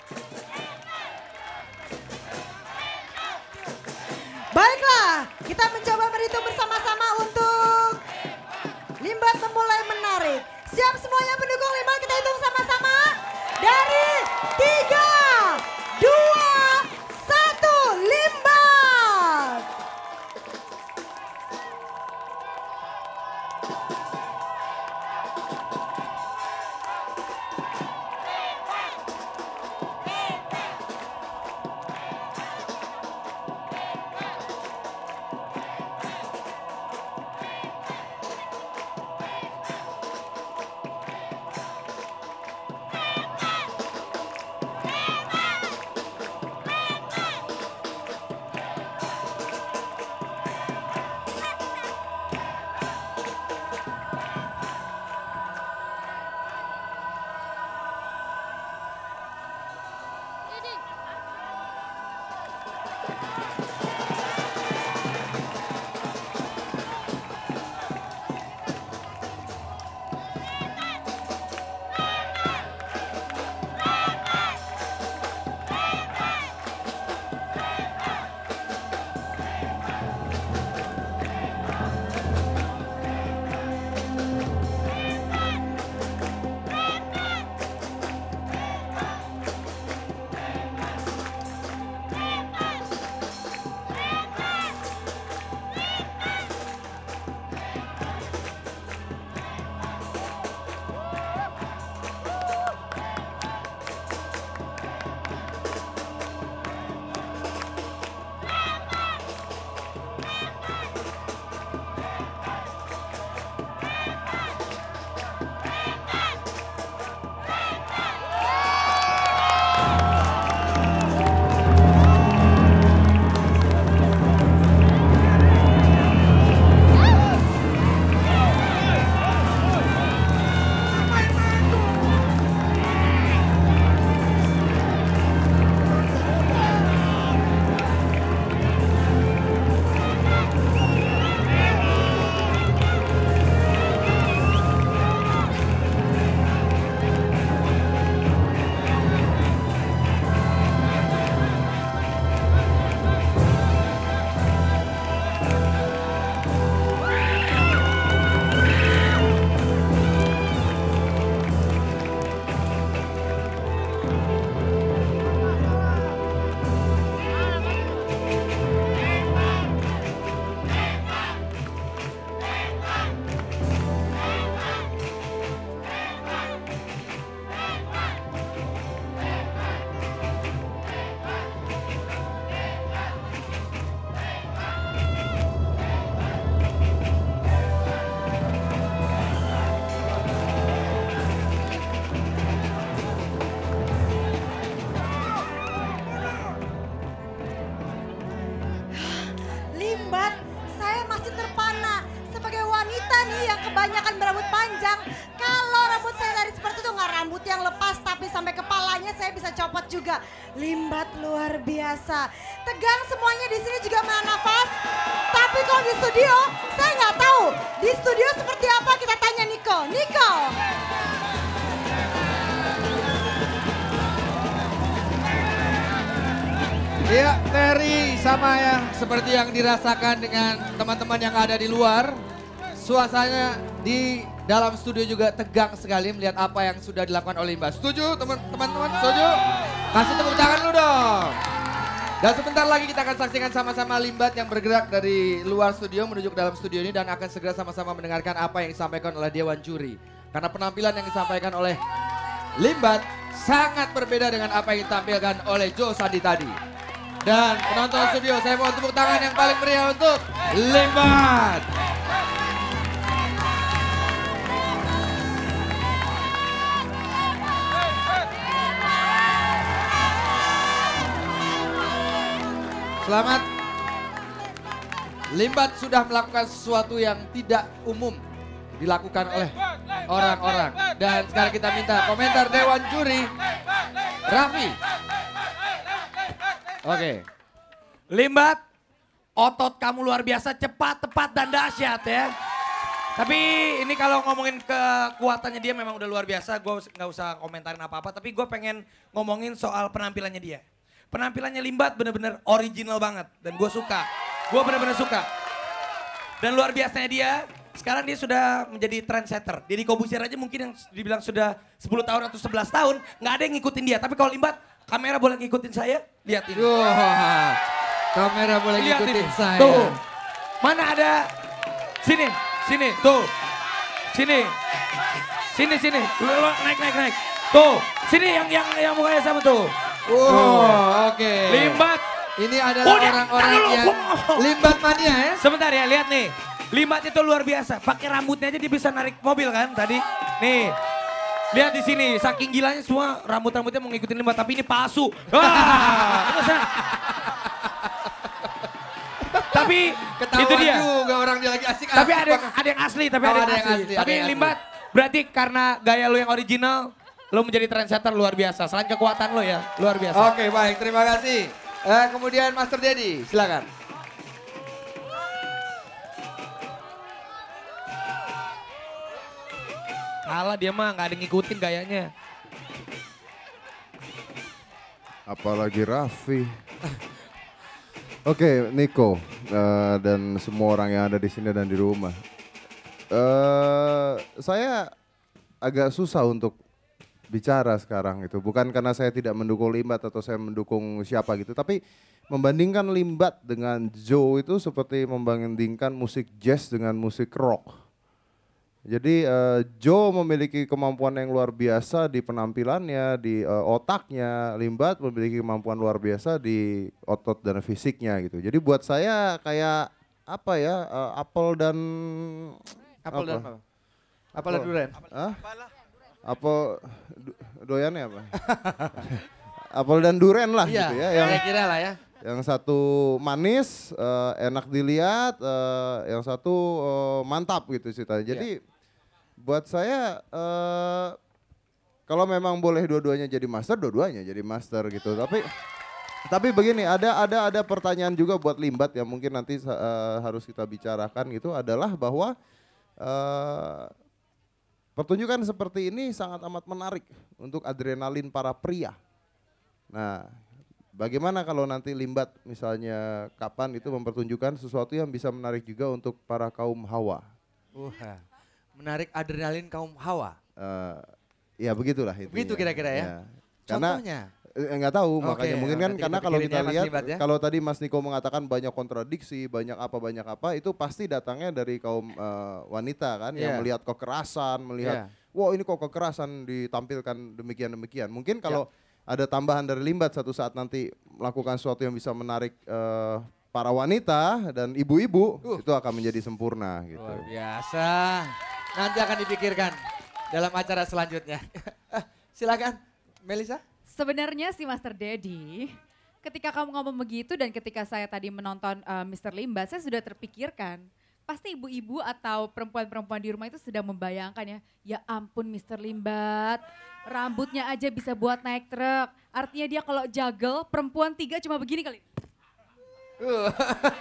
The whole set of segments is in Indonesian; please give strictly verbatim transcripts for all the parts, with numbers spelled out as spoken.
Baiklah, kita mencoba berhitung bersama-sama untuk Limbat memulai menarik. Siap semuanya pendukung Limbat, kita hitung sama-sama. Dari tiga, dua, satu, Limbat. Kebanyakan berambut panjang. Kalau rambut saya tadi seperti itu nggak rambut yang lepas tapi sampai kepalanya saya bisa copot juga. Limbat luar biasa. Tegang semuanya di sini juga menahan nafas. Tapi kalau di studio saya nggak tahu. Di studio seperti apa kita tanya Niko. Niko. Iya, Terry, sama ya seperti yang dirasakan dengan teman-teman yang ada di luar. Suasananya di dalam studio juga tegang sekali melihat apa yang sudah dilakukan oleh Limbat. Setuju teman-teman? Setuju? Kasih tepuk tangan dulu dong. Dan sebentar lagi kita akan saksikan sama-sama Limbat yang bergerak dari luar studio menuju ke dalam studio ini dan akan segera sama-sama mendengarkan apa yang disampaikan oleh Dewan Juri. Karena penampilan yang disampaikan oleh Limbat sangat berbeda dengan apa yang ditampilkan oleh Joe Sandi tadi. Dan penonton studio, saya mohon tepuk tangan yang paling meriah untuk Limbat. Selamat. Limbat sudah melakukan sesuatu yang tidak umum dilakukan oleh orang-orang. Dan sekarang kita minta komentar Dewan Juri, Raffi. Oke. Limbat, otot kamu luar biasa, cepat, tepat, dan dahsyat ya. Tapi ini kalau ngomongin kekuatannya dia memang udah luar biasa. Gue nggak usah komentarin apa-apa. Tapi gue pengen ngomongin soal penampilannya dia. Penampilannya Limbat bener-bener original banget. Dan gue suka. Gue bener-bener suka. Dan luar biasanya dia, sekarang dia sudah menjadi trendsetter. Deddy Corbuzier aja mungkin yang dibilang sudah sepuluh tahun atau sebelas tahun. Nggak ada yang ngikutin dia. Tapi kalau Limbat, kamera boleh ngikutin saya? Lihat ini. Wah, kamera boleh Lihat ngikutin ini. saya. Tuh, mana ada, sini. Sini, tuh. Sini. Sini, sini. Lu, lu, naik, naik, naik. Tuh, sini yang yang yang mukanya sama tuh. Wow, oke. Limbat. Ini adalah Udah, orang-orang tahan dulu. yang limbat mania ya. Sebentar ya, lihat nih. Limbat itu luar biasa. Pakai rambutnya aja dia bisa narik mobil kan tadi. Nih. Lihat di sini, saking gilanya semua rambut-rambutnya mau ngikutin Limbat, tapi ini palsu. Wah, tapi Ketahuan itu dia. juga orang dia lagi asik. Tapi ada yang, ada yang asli, tapi Oh, ada yang ada yang asli. asli, Tapi ada yang Limbat berarti karena gaya lu yang original, lu menjadi trendsetter luar biasa. Selain kekuatan lu ya, luar biasa. Oke, baik. Terima kasih. Eh, kemudian Master Dedi, silakan. Kalah dia mah nggak ada yang ngikutin gayanya. Apalagi Raffi. Oke, Niko eh, dan semua orang yang ada di sini dan di rumah. Eh, saya agak susah untuk bicara sekarang itu. Bukan karena saya tidak mendukung Limbat atau saya mendukung siapa gitu, tapi membandingkan Limbat dengan Joe itu seperti membandingkan musik jazz dengan musik rock. Jadi uh, Joe memiliki kemampuan yang luar biasa di penampilannya, di uh, otaknya. Limbat memiliki kemampuan luar biasa di otot dan fisiknya gitu. Jadi buat saya kayak apa ya, uh, apel dan Apel dan apa? apa? Apel dan durian. Hah? Apel du, doyannya apa? Apel dan duren lah Iya, gitu ya. Yang kira-kira lah ya. yang satu manis, uh, enak dilihat, uh, yang satu uh, mantap gitu ceritanya. Jadi buat saya uh, kalau memang boleh dua-duanya jadi master, dua-duanya jadi master gitu. Tapi tapi begini, ada ada ada pertanyaan juga buat Limbat yang mungkin nanti uh, harus kita bicarakan gitu adalah bahwa uh, pertunjukan seperti ini sangat amat menarik untuk adrenalin para pria. Nah, bagaimana kalau nanti Limbat misalnya kapan itu mempertunjukkan sesuatu yang bisa menarik juga untuk para kaum hawa? Wah, menarik adrenalin kaum hawa. Uh, ya begitulah itu. Begitu kira-kira ya? Karena Contohnya? eh, nggak tahu Oke, makanya mungkin kan nanti karena kita kalau pikirin kita ya, Mas lihat Limbat ya. kalau tadi Mas Niko mengatakan banyak kontradiksi, banyak apa banyak apa itu pasti datangnya dari kaum uh, wanita kan yang Iya. melihat kekerasan, melihat Iya. wah ini kok kekerasan ditampilkan demikian-demikian. Mungkin kalau ada tambahan dari Limbat satu saat nanti melakukan sesuatu yang bisa menarik uh, para wanita dan ibu-ibu, Uh. itu akan menjadi sempurna gitu. Luar biasa. Nanti akan dipikirkan dalam acara selanjutnya. Silakan, Melisa. Sebenarnya si Master Dedi, ketika kamu ngomong begitu dan ketika saya tadi menonton uh, Mister Limbat, saya sudah terpikirkan. Pasti ibu-ibu atau perempuan-perempuan di rumah itu sudah membayangkan ya, ya ampun Mister Limbat, rambutnya aja bisa buat naik truk. Artinya dia kalau jagel, perempuan tiga cuma begini kali. Uh.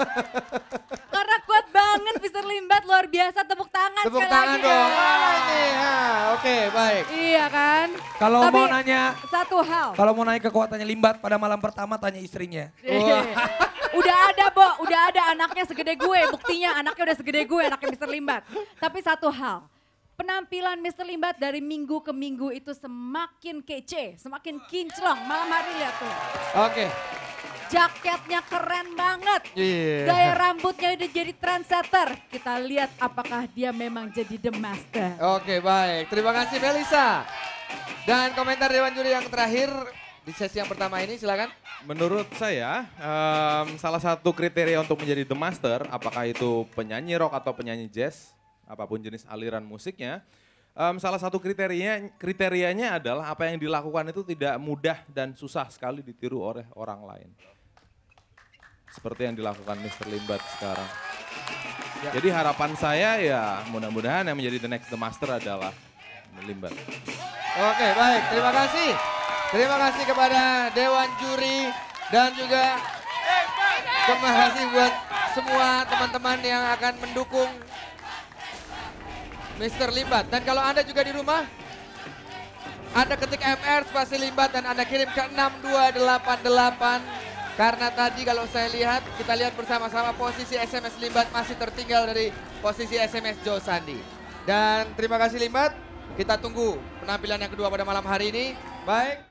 Karena kuat banget Mister Limbat, luar biasa, tepuk tangan Tepuk sekali tangan lagi dong. Mana ini? Ha, Oke, baik. Iya kan? Kalau Tapi mau nanya, satu hal. kalau mau nanya kekuatannya Limbat pada malam pertama tanya istrinya. Udah ada, Bo. Udah ada anaknya segede gue. Buktinya anaknya udah segede gue, anaknya Mister Limbat. Tapi satu hal, penampilan Mister Limbat dari minggu ke minggu itu semakin kece, semakin kinclong. Malam hari lihat tuh. Oke. Jaketnya keren banget. Iya. Gaya rambutnya udah jadi trendsetter. Kita lihat apakah dia memang jadi the master. Oke, baik. Terima kasih Melisa. Dan komentar Dewan Juri yang terakhir di sesi yang pertama ini, silakan. Menurut saya, em, salah satu kriteria untuk menjadi The Master, apakah itu penyanyi rock atau penyanyi jazz, apapun jenis aliran musiknya, em, salah satu kriterianya, kriterianya adalah apa yang dilakukan itu tidak mudah dan susah sekali ditiru oleh orang lain. Seperti yang dilakukan Mister Limbat sekarang. Ya. Jadi harapan saya ya mudah-mudahan yang menjadi the next The Master adalah Limbat. Oke, baik. Terima kasih. Terima kasih kepada Dewan Juri dan juga terima kasih buat semua teman-teman yang akan mendukung mister Limbat. Dan kalau Anda juga di rumah, Anda ketik M R spasi Limbat dan Anda kirim ke enam dua delapan delapan. Karena tadi kalau saya lihat, kita lihat bersama-sama posisi S M S Limbat masih tertinggal dari posisi S M S Joe Sandi. Dan terima kasih Limbat, kita tunggu penampilan yang kedua pada malam hari ini. Baik.